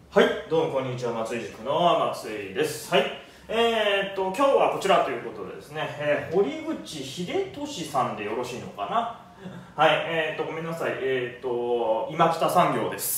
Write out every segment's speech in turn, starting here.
はい、どうもこんにちは、松井塾の松井です。はい、今日はこちらということでですね、堀口秀俊さんでよろしいのかな。はい、ごめんなさい、今北産業です。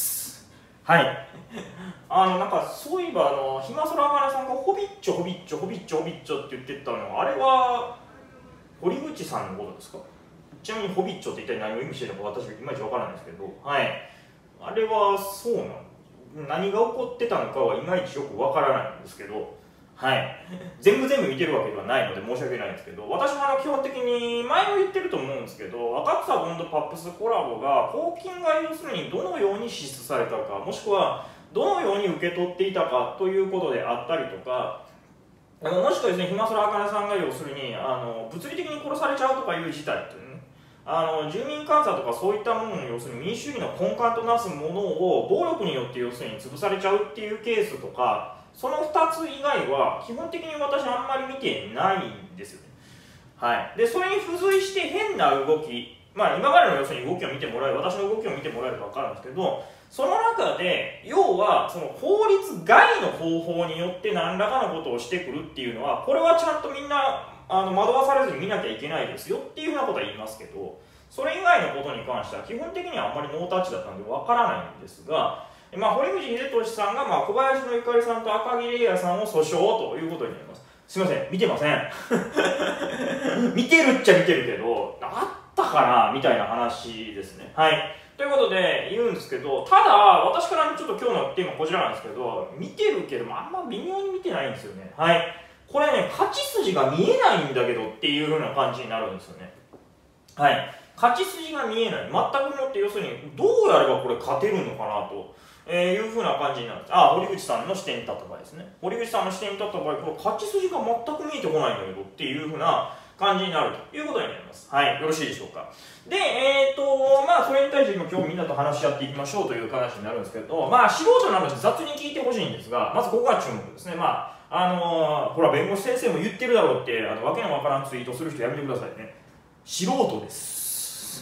はい、なんかそういえばひまそらあかねさんがホビッチョホビッチョホビッチョホビッチョって言ってたのは、あれは堀口さんのことですか？ちなみにホビッチョって一体何を意味してるのか私いまいちわからないんですけど、はい、あれはそうなの？何が起こってたのかはいまいちよくわからないんですけど、はい、全部見てるわけではないので申し訳ないんですけど、私も基本的に前も言ってると思うんですけど、赤草ボンドパップスコラボが公金が要するにどのように支出されたか、もしくはどのように受け取っていたかということであったりとか、もしくはですね、ひまそらあかねさんが要するに物理的に殺されちゃうとかいう事態っていうね、住民監査とかそういったものの要するに民主主義の根幹となすものを暴力によって要するに潰されちゃうっていうケースとか、その2つ以外は基本的に私あんまり見てないんですよね。はい、でそれに付随して変な動き、今までの要するに動きを見てもらえる、私の動きを見てもらえれば分かるんですけど、その中で要はその法律外の方法によって何らかのことをしてくるっていうのは、これはちゃんとみんな惑わされずに見なきゃいけないですよっていうふうなことは言いますけど、それ以外のことに関しては基本的にはあんまりノータッチだったんでわからないんですが、堀口秀俊さんが小林のゆかりさんと赤木玲也さんを訴訟ということになります。すいません、見てません見てるっちゃ見てるけど、あったかなみたいな話ですね。はい、ということで言うんですけど、ただ私からちょっと今日のテーマこちらなんですけど、見てるけどあんま微妙に見てないんですよね。はい、これね、勝ち筋が見えないんだけどっていう風な感じになるんですよね。はい、勝ち筋が見えない、全くもって要するにどうやればこれ勝てるのかなという風な感じになるんです。堀口さんの視点に立った場合ですね。堀口さんの視点に立った場合、これ勝ち筋が全く見えてこないんだけどっていう風な感じになるということになります。はい、よろしいでしょうか。で、それに対して今日みんなと話し合っていきましょうという話になるんですけど、素人なので雑に聞いてほしいんですが、まずここが注目ですね。ほら弁護士先生も言ってるだろうってわけのわからんツイートする人やめてくださいね。素人です。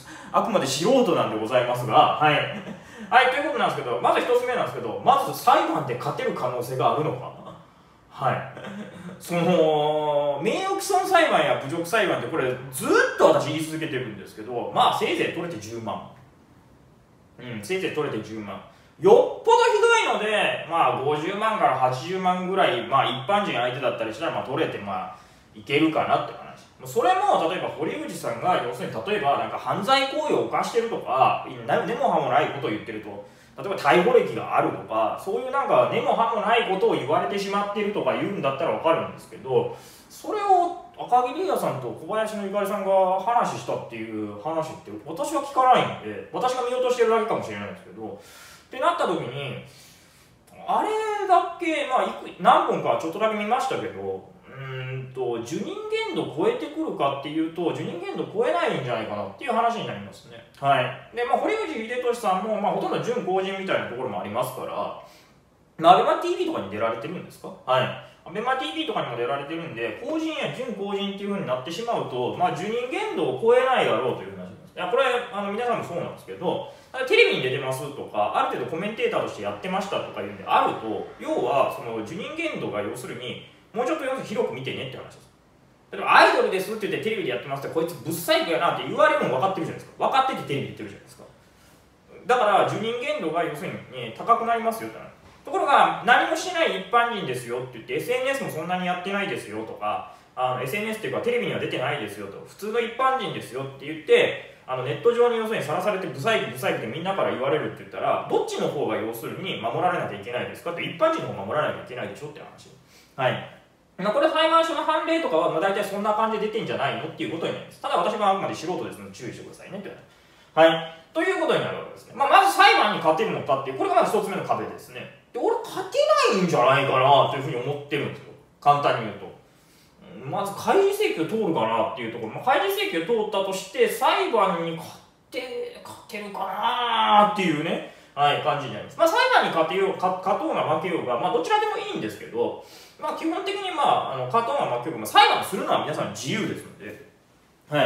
あくまで素人なんでございますが、はいはい、ということなんですけど、まず一つ目なんですけど、まず裁判で勝てる可能性があるのか。はい、その名誉毀損裁判や侮辱裁判ってこれずっと私言い続けてるんですけど、せいぜい取れて10万、せいぜい取れて10万、よっぽどひどいので50万から80万ぐらい、一般人相手だったりしたら取れていけるかなって話。それも例えば堀口さんが要するに例えばなんか犯罪行為を犯してるとか根も葉もないことを言ってると、例えば逮捕歴があるとか、そういうなんか根も葉もないことを言われてしまっているとか言うんだったら分かるんですけど、それを赤木玲也さんと小林のゆかりさんが話したっていう話って私は聞かないので、私が見落としてるだけかもしれないんですけど、ってなった時にあれだけ何本かちょっとだけ見ましたけど、受任限度超えてくるかっていうと受任限度超えないんじゃないかなっていう話になりますね。はい、で堀口秀俊さんもほとんど準公人みたいなところもありますから、アベマ TV とかに出られてるんですか？はい、アベマ TV とかにも出られてるんで、公人や準公人っていう風になってしまうと、受任限度を超えないだろうという話です。これ皆さんもそうなんですけど、テレビに出てますとかある程度コメンテーターとしてやってましたとかいうんであると、要はその受任限度が要するにもうちょっと広く見てねって話です。例えばアイドルですって言ってテレビでやってますって、こいつブッサイクやなって言われるのも分かってるじゃないですか。分かっててテレビで言ってるじゃないですか。だから受任限度が要するに、高くなりますよってなる。ところが何もしない一般人ですよって言って SNS もそんなにやってないですよとか、SNS っていうかテレビには出てないですよと、普通の一般人ですよって言ってネット上に要するにさらされてブサイクブサイクってみんなから言われるって言ったら、どっちの方が要するに守られなきゃいけないですかって、一般人の方が守らなきゃいけないでしょって話。はい、これ裁判所の判例とかは大体そんな感じで出てんじゃないのっていうことになります。ただ私はあくまで素人ですので注意してくださいねって話。はい、ということになるわけですね。まず裁判に勝てるのかっていう、これがまず一つ目の壁ですね。で俺勝てないんじゃないかなというふうに思ってるんですよ、簡単に言うと。まず開示請求通るかなっていうところ、開示請求通ったとして裁判に勝てるかなっていうね、感じになります。裁判に勝とうが負けようが、どちらでもいいんですけど、基本的に勝とうが負けようが、裁判するのは皆さん自由ですので、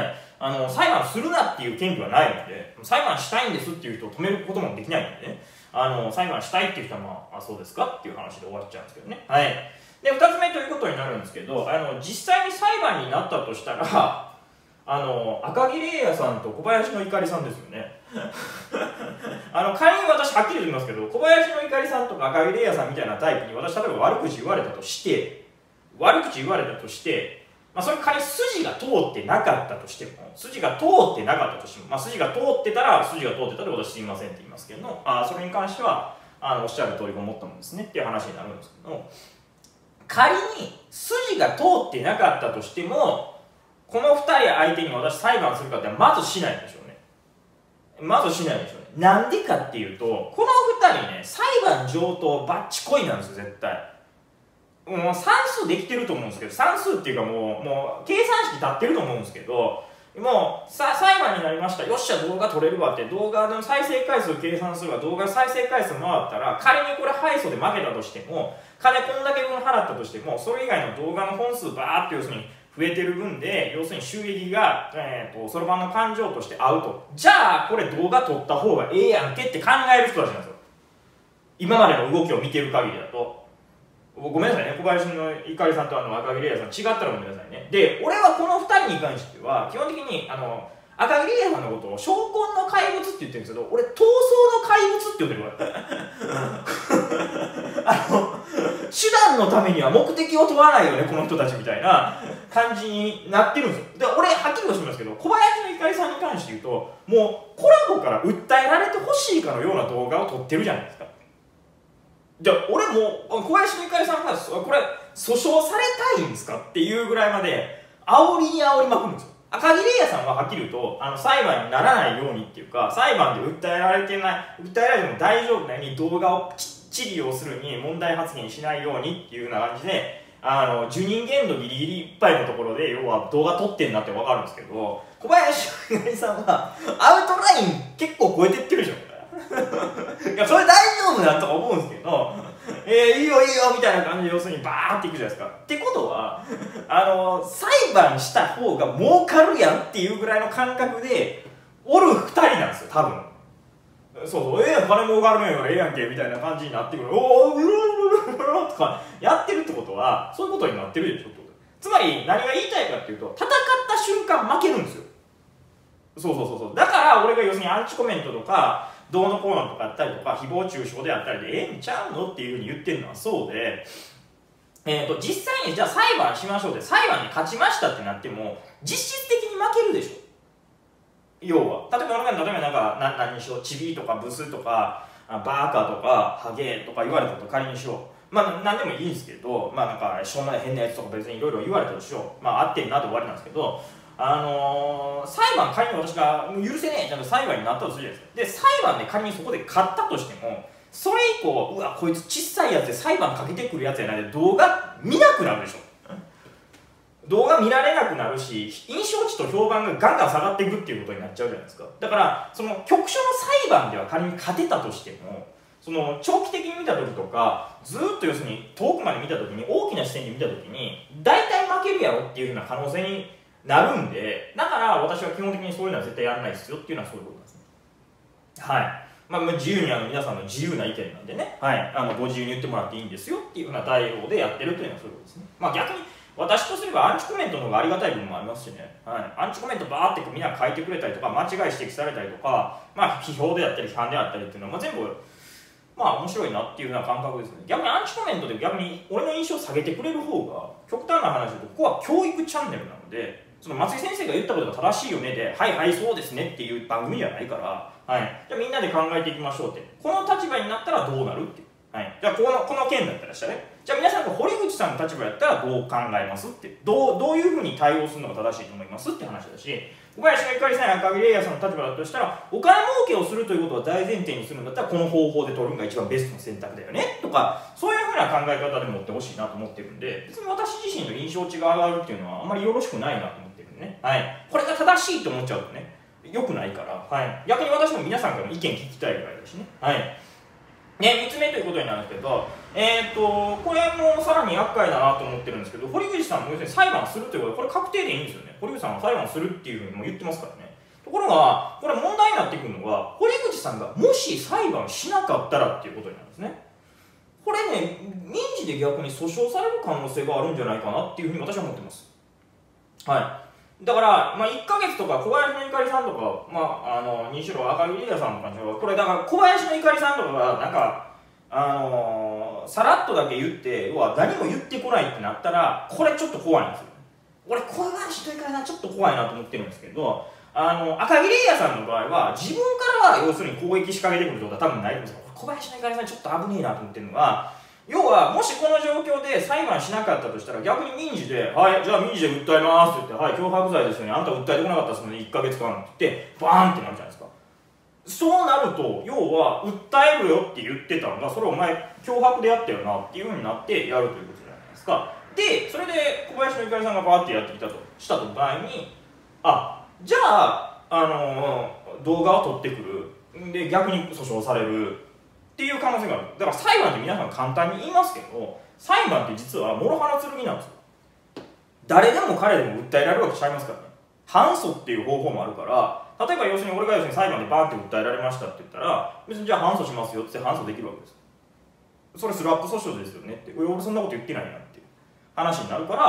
裁判するなっていう権利はないので、裁判したいんですっていう人を止めることもできないのでね、 裁判したいっていう人は、まあ、そうですかっていう話で終わっちゃうんですけどね。はい。で、2つ目ということになるんですけど、実際に裁判になったとしたら、赤木玲也さんと小林の怒りさんですよね。仮に私はっきり言いますけど、小林の怒りさんとか赤木玲也さんみたいなタイプに私例えば悪口言われたとして、まあ、それ仮に筋が通ってなかったとしても、まあ、筋が通ってたら筋が通ってたで私すいませんって言いますけど、それに関してはおっしゃる通りごもったもんですねっていう話になるんですけど、仮に筋が通ってなかったとしても、この2人相手に私裁判するかってまずしないでしょうね。なんでかっていうと、この2人ね、裁判上等バッチコイなんですよ、絶対。もう算数できてると思うんですけど、算数っていうかもう計算式立ってると思うんですけど、もう裁判になりました、よっしゃ動画撮れるわって、動画の再生回数計算するわ、動画再生回数回ったら、仮にこれ敗訴で負けたとしても、金こんだけ分払ったとしても、それ以外の動画の本数バーって要するに増えてる分で、要するに収益がそろばんの勘定として合うと。じゃあこれ動画撮った方がええやんけって考える人たちなんですよ、今までの動きを見てる限りだと。ごめんなさいね、小林の怒りさんと赤木玲也さん違ったらごめんなさいね。で、俺はこの2人に関しては基本的に赤木玲也さんのことを証拠の怪物って言ってるんですけど、俺闘争の怪物って呼んでるから手段のためには目的を問わないよねこの人たちみたいな感じになってるんですよ。で、俺はっきりとしますけど、小林の怒りさんに関して言うと、もうコラボから訴えられてほしいかのような動画を撮ってるじゃないですか。じゃあ俺も小林の怒りさんがこれ訴訟されたいんですかっていうぐらいまで煽りに煽りまくるんですよ。赤木玲也さんははっきり言うと裁判にならないようにっていうか、裁判で訴えられても大丈夫なように動画をきっちり要するに問題発言しないようにっていうような感じで受任限度ギリギリいっぱいのところで要は動画撮ってんなって分かるんですけど、小林の怒りさんはアウトライン結構超えてってるじゃんいやそれ大丈夫だとか思うんですけど、いいよみたいな感じで要するにバーっていくじゃないですか。ってことは裁判した方が儲かるやんっていうぐらいの感覚でおる2人なんですよ多分。そう金儲かるねんからええやんけみたいな感じになってくる。おおとかやってるってことはそういうことになってるでしょってこと。つまり何が言いたいかっていうと、戦った瞬間負けるんですよ。そうだから俺が要するにアンチコメントとかどうのこうのとかあったりとか誹謗中傷であったりでええんちゃうのっていうふうに言ってるのはそうで、実際にじゃあ裁判しましょうで裁判に勝ちましたってなっても実質的に負けるでしょ。要は例えばなんか何にしよう、チビとかブスとかバーカとかハゲとか言われたと仮にしよう。まあ何でもいいんですけど、まあなんかしょうもない変なやつとか別にいろいろ言われたとしよう。まあ合ってんなで終わりなんですけど、裁判仮に私が許せねえちゃんと裁判になったとするじゃないですか。で裁判で仮にそこで勝ったとしても、それ以降うわこいつ小さいやつで裁判かけてくるやつやないで動画見なくなるでしょ。動画見られなくなるし、印象値と評判がガンガン下がっていくっていうことになっちゃうじゃないですか。だからその局所の裁判では仮に勝てたとしても、その長期的に見た時とかずっと要するに遠くまで見た時に大きな視点で見た時に大体負けるやろっていうふうな可能性になるんで、だから私は基本的にそういうのは絶対やらないですよっていうのはそういうことなんですね。はい。まあ自由に皆さんの自由な意見なんでね、はい、ご自由に言ってもらっていいんですよっていうふうな対応でやってるというのはそういうことですね。まあ逆に私とすればアンチコメントの方がありがたい部分もありますしね、はい、アンチコメントバーってみんな書いてくれたりとか間違い指摘されたりとか、まあ批評であったり批判であったりっていうのは、まあ、全部まあ面白いなっていうような感覚ですね。逆にアンチコメントで逆に俺の印象を下げてくれる方が極端な話でここは教育チャンネルなので、その松井先生が言ったことが正しいよねではいはいそうですねっていう番組じゃないから、はい、じゃあみんなで考えていきましょうって、この立場になったらどうなるっていう、はい、じゃあこの件だったらしたらね、じゃあ皆さんが堀口さんの立場やったらどう考えますって、どういうふうに対応するのが正しいと思いますって話だし、小林の怒りさんや赤木玲也さんの立場だとしたらお金儲けをするということを大前提にするんだったらこの方法で取るのが一番ベストの選択だよねとか、そういうふうな考え方で持ってほしいなと思ってるんで、別に私自身の印象値が上がるっていうのはあんまりよろしくないなと思ってるんでね、はい、これが正しいと思っちゃうとね良くないから、はい、逆に私も皆さんからの意見聞きたいぐらいだしね、はいね、3つ目ということになるんですけど、これもさらに厄介だなと思ってるんですけど、堀口さんも要するに裁判するということで、これ確定でいいんですよね。堀口さんは裁判するっていうふうにも言ってますからね。ところが、これ問題になってくるのが、堀口さんがもし裁判しなかったらっていうことになるんですね。これね、民事で逆に訴訟される可能性があるんじゃないかなっていうふうに私は思ってます。はい。だから、1ヶ月とか小林のゆかりさんとか、にしろ赤木リーダーさんとかにしろ、これだから小林のゆかりさんとかが、なんか、さらっとだけ言って、要は何も言ってこないってなったら、これちょっと怖いんですよ。俺、小林のゆかりさんちょっと怖いなと思ってるんですけど、赤木リーダーさんの場合は、自分からは要するに攻撃仕掛けてくるってことは多分ないと思うんですよ。小林のゆかりさんちょっと危ねえなと思ってるのが、要は、もしこの状況で裁判しなかったとしたら、逆に民事で、はい、じゃあ民事で訴えますって言って、はい、脅迫罪ですよね、あんた訴えてこなかったですので、1ヶ月間って言って、バーンってなるじゃないですか。そうなると、要は、訴えるよって言ってたのが、それお前、脅迫でやったよなっていうふうになってやるということじゃないですか。で、それで小林のゆかりさんがバーってやってきたとした場合に、じゃあ、動画を撮ってくる。で、逆に訴訟される。っていう可能性がある。だから裁判って皆さん簡単に言いますけど、裁判って実は諸刃の剣なんですよ。誰でも彼でも訴えられるわけちゃいますからね。反訴っていう方法もあるから、例えば要するに俺が裁判でバーンって訴えられましたって言ったら、別にじゃあ反訴しますよって反訴できるわけです。それスラップ訴訟ですよねって、俺そんなこと言ってないなっていう話になるから、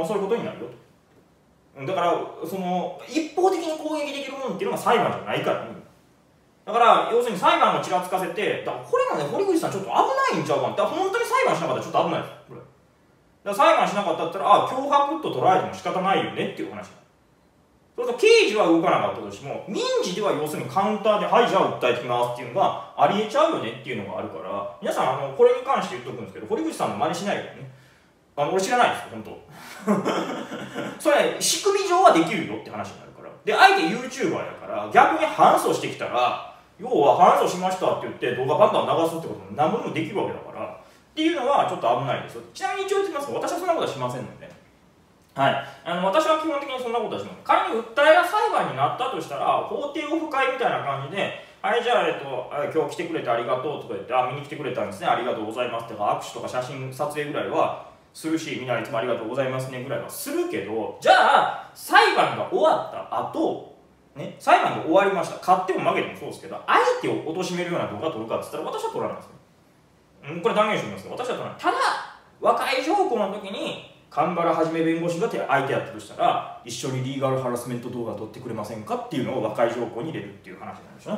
そういうことになるよと。だから、一方的に攻撃できるものっていうのが裁判じゃないからね。だから、要するに裁判をちらつかせて、これもね、堀口さんちょっと危ないんちゃうかな。だから本当に裁判しなかったらちょっと危ないです。これ。だから裁判しなかったって言ったら、脅迫と捉えても仕方ないよねっていう話。そうすると、刑事は動かなかったとしても、民事では要するにカウンターで、はい、じゃあ訴えてきますっていうのがありえちゃうよねっていうのがあるから、皆さん、これに関して言っとくんですけど、堀口さんの真似しないよね。俺知らないですよ、本当。それ、仕組み上はできるよって話になるから。で、相手 YouTuber だから、逆に反訴してきたら、要は反訴しましたって言って動画バンバン流すってことも何もできるわけだからっていうのはちょっと危ないですよ。ちなみに一応言ってますが、私はそんなことはしませんので、はい、私は基本的にそんなことはしません。仮に訴えが裁判になったとしたら、法廷オフ会みたいな感じで、はい、じゃあ、今日来てくれてありがとうとか言って、見に来てくれたんですね、ありがとうございますとか、握手とか写真撮影ぐらいはするし、みんないつもありがとうございますねぐらいはするけど、じゃあ、裁判が終わった後、ね、裁判が終わりました。勝っても負けてもそうですけど、相手を貶めるような動画を撮るかって言ったら、私は撮らないですね。これ断言してみますけど、私は撮らない。ただ、和解条項の時に、神原はじめ弁護士が相手やったとしたら、一緒にリーガルハラスメント動画撮ってくれませんかっていうのを和解条項に入れるっていう話なんでしょうね。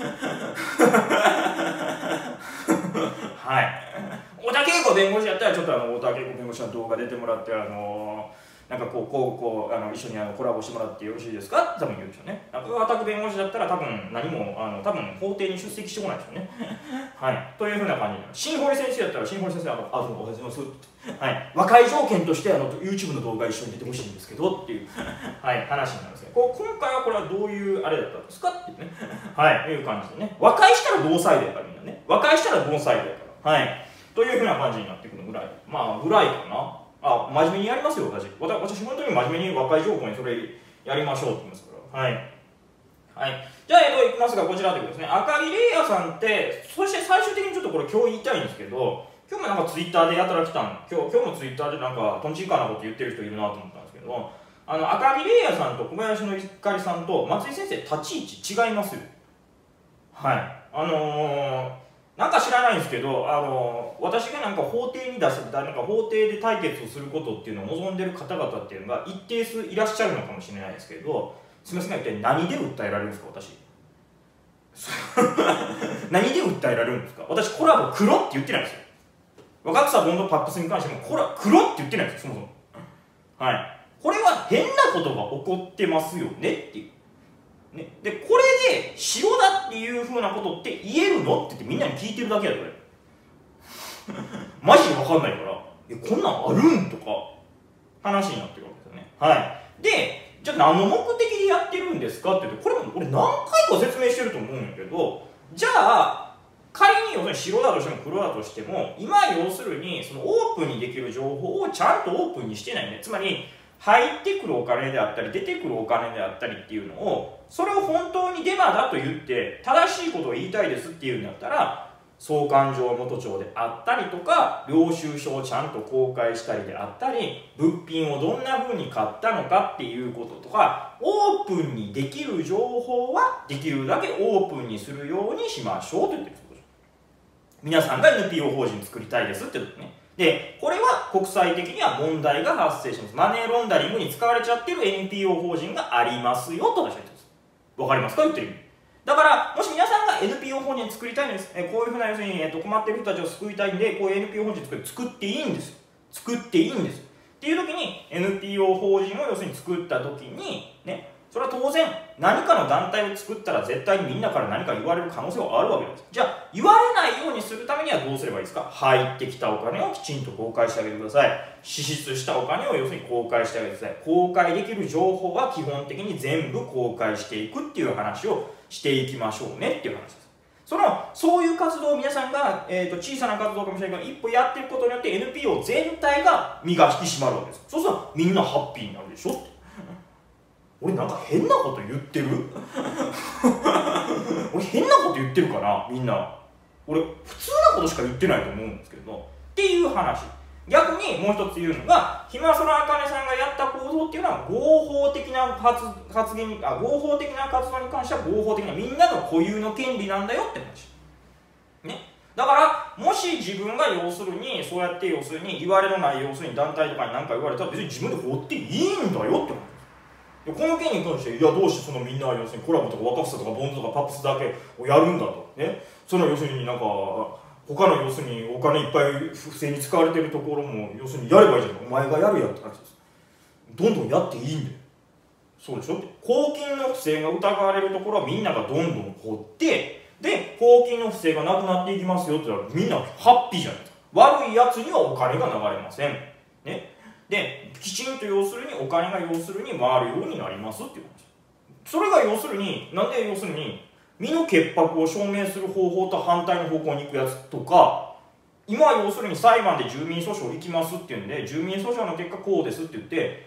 はい。太田恵子弁護士やったら、ちょっと太田恵子弁護士の動画出てもらって、なんか一緒にコラボしてもらってよろしいですかって多分言うでしょうね。中川拓弁護士だったら多分何も多分法廷に出席してこないでしょうね。はい。というふうな感じになる。新堀先生だったら新堀先生おはようございます。はい。和解条件としてYouTube の動画一緒に出てほしいんですけどっていうはい話になるんですね。今回はこれはどういうあれだったんですかっていうね。はい。いう感じでね。和解したら同サイドやからみんなね。和解したら同サイドやから。はい。というふうな感じになってくるぐらい。ぐらいかな。真面目にやりますよ、私本当に真面目に和解条項にそれやりましょうって言いますから。はい。はい。じゃあ、いきますが、こちらということですね。赤木玲也さんって、そして最終的にちょっとこれ今日言いたいんですけど、今日もなんかツイッターでやたら来た今日もツイッターでなんか、とんちんかなこと言ってる人いるなと思ったんですけど、赤木玲也さんと小林のゆかりさんと松井先生、立ち位置違いますよ。はい。なんか知らないんですけど、私がなんか法廷に出してなんか法廷で対決をすることっていうのを望んでる方々っていうのが一定数いらっしゃるのかもしれないですけど、すみませんが、一体何で訴えられるんですか、私。何で訴えられるんですか。私、コラボ黒って言ってないんですよ。若草ボンドパップスに関しても、黒って言ってないんですよ、そもそも。はい。これは変なことが起こってますよねっていう。ね、でこれで白だっていうふうなことって言えるのって言ってみんなに聞いてるだけやでこれマジで分かんないからこんなんあるんとか話になってるわけですよね。はいでじゃあ何の目的でやってるんですかって言ってこれも俺何回か説明してると思うんやけどじゃあ仮に要するに白だとしても黒だとしても今要するにそのオープンにできる情報をちゃんとオープンにしてないね。つまり入ってくるお金であったり出てくるお金であったりっていうのをそれを本当にデマだと言って正しいことを言いたいですっていうんだったら総勘定元帳であったりとか、領収書をちゃんと公開したりであったり、物品をどんな風に買ったのかっていうこととか、オープンにできる情報はできるだけオープンにするようにしましょうと言ってるんです。皆さんが NPO 法人作りたいですってことね。で、これは国際的には問題が発生します。マネーロンダリングに使われちゃってる NPO 法人がありますよと私は言ってます。わかりますか言ってる意味。だから、もし皆さんが NPO 法人作りたいんです。こういうふうな要するに、困ってる人たちを救いたいんで、こういう NPO 法人作っていいんですよ。作っていいんですよ。っていう時に NPO 法人を要するに作った時に、ね、それは当然何かの団体を作ったら絶対にみんなから何か言われる可能性はあるわけです。じゃあ言われないようにするためにはどうすればいいですか。入ってきたお金をきちんと公開してあげてください。支出したお金を要するに公開してあげてください。公開できる情報は基本的に全部公開していくっていう話をしていきましょうねっていう話です。そういう活動を皆さんが、小さな活動かもしれないけど一歩やっていくことによって NPO 全体が身が引き締まるわけです。そうするとみんなハッピーになるでしょって。俺なんか変なこと言ってる俺変なこと言ってるかなみんな。俺普通なことしか言ってないと思うんですけどっていう話。逆にもう一つ言うのが、ひまそらあかねさんがやった行動っていうのは合法的な発言に合法的な活動に関しては合法的なみんなの固有の権利なんだよって話ね。だからもし自分が要するにそうやって要するに言われのない要するに団体とかに何か言われたら別に自分で放っていいんだよって話。この件に関して、いやどうしてそのみんな要するにコラボとか若草とかボンズとかパップスだけをやるんだとね。その要するになんか他の要するにお金いっぱい不正に使われてるところも要するにやればいいじゃん。お前がやるやって話です。どんどんやっていいんだよ。そうでしょ。公金の不正が疑われるところはみんながどんどん掘って、で公金の不正がなくなっていきますよって言ったらみんなハッピーじゃないですか。悪いやつにはお金が流れませんね。できちんと要するにお金が要するに回るようになりますっていう話。それが要するになんで要するに身の潔白を証明する方法と反対の方向に行くやつとか、今は要するに裁判で住民訴訟行きますっていうんで住民訴訟の結果こうですって言って、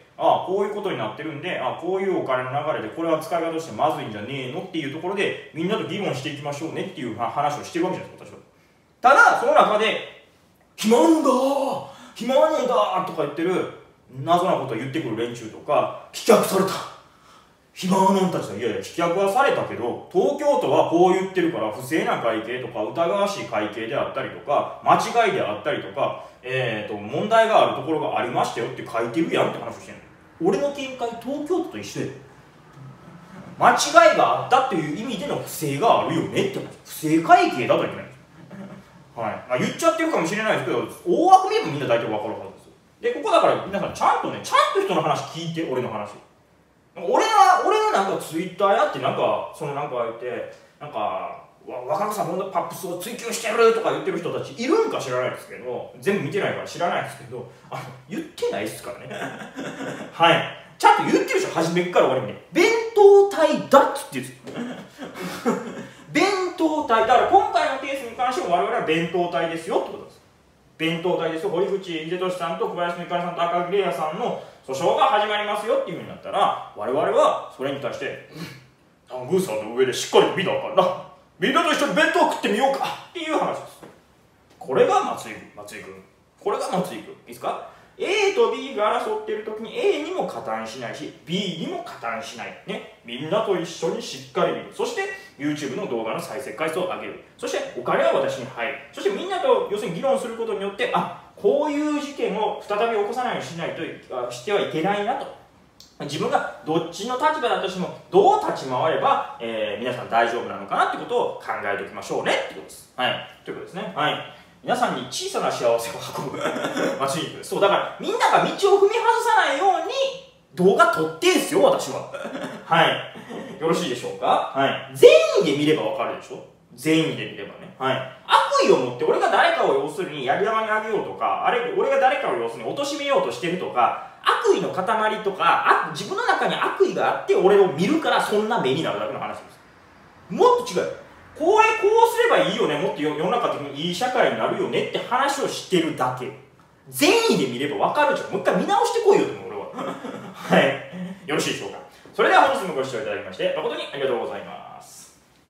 こういうことになってるんでこういうお金の流れでこれは使い方としてまずいんじゃねえのっていうところでみんなと議論していきましょうねっていう話をしてるわけじゃないですか私は。ただその中で暇なんだ暇なんだとか言ってる謎なことを言ってくる連中とか、棄却された暇なんたちだ。いやいや棄却はされたけど東京都はこう言ってるから不正な会計とか疑わしい会計であったりとか間違いであったりとか、問題があるところがありましたよって書いてるやんって話をしてるの。俺の見解東京都と一緒で間違いがあったっていう意味での不正があるよねって話。不正会計だとは言ってないんですよ。はい。言っちゃってるかもしれないですけど大枠見ればみんな大体分かるはずですよ。でここだから皆さんちゃんと人の話聞いて。俺の話俺がなんかツイッターやってなんかそのなんか言ってなんか若草本当パップスを追求してるとか言ってる人たちいるんか知らないですけど、全部見てないから知らないですけど言ってないですからねはいちゃんと言ってるでしょ。初めから終わりに弁当隊だっつって言うんですよ弁当隊だから今回のケースに関しても我々は弁当隊ですよってことです。弁当隊ですよ。堀口秀俊さんと小林美香さんと赤木玲也さんの訴訟が始まりますよっていうふうになったら我々はそれに対してグーさんの上でしっかりと見たからな、みんなと一緒に弁当食ってみようかっていう話です。これが松井君これが松井君いいですか。 A と B が争っている時に A にも加担しないし B にも加担しないね。みんなと一緒にしっかり見る。そして YouTube の動画の再生回数を上げる。そしてお金は私に入る。そしてみんなと要するに議論することによってこういう事件を再び起こさないようにしないとしてはいけないなと。自分がどっちの立場だとしてもどう立ち回れば、皆さん大丈夫なのかなってことを考えておきましょうねってことです。はい。ということですね。はい。皆さんに小さな幸せを運ぶ松井君です。そうだからみんなが道を踏み外さないように動画撮ってんすよ私ははい。よろしいでしょうか。はい。善意で見ればわかるでしょ。善意で見ればね。はい。悪意を持って俺が誰かを要するにやり玉にあげようとか俺が誰かを要するに貶めようとしてるとか悪意の塊とか自分の中に悪意があって俺を見るからそんな目になるだけの話です。もっと違う。こうすればいいよね。もっと世の中的にいい社会になるよねって話をしてるだけ。善意で見れば分かるじゃん。もう一回見直してこいよ俺ははい。よろしいでしょうか。それでは本日もご視聴いただきまして誠にありがとうございます。